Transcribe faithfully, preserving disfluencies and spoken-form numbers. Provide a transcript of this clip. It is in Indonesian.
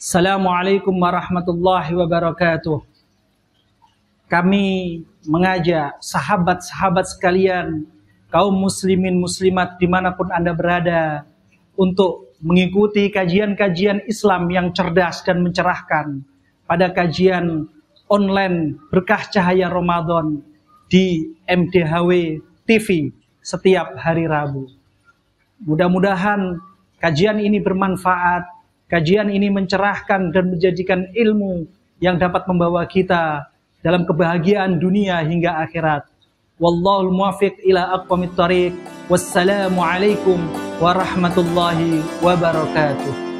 Assalamualaikum warahmatullahi wabarakatuh. Kami mengajak sahabat-sahabat sekalian, kaum muslimin muslimat dimanapun Anda berada, untuk mengikuti kajian-kajian Islam yang cerdas dan mencerahkan pada kajian online Berkah Cahaya Ramadan di M D H W T V setiap hari Rabu. Mudah-mudahan kajian ini bermanfaat, kajian ini mencerahkan dan menjadikan ilmu yang dapat membawa kita dalam kebahagiaan dunia hingga akhirat. Wallahul muwaffiq ila aqwamit thariq. Wassalamualaikum warahmatullahi wabarakatuh.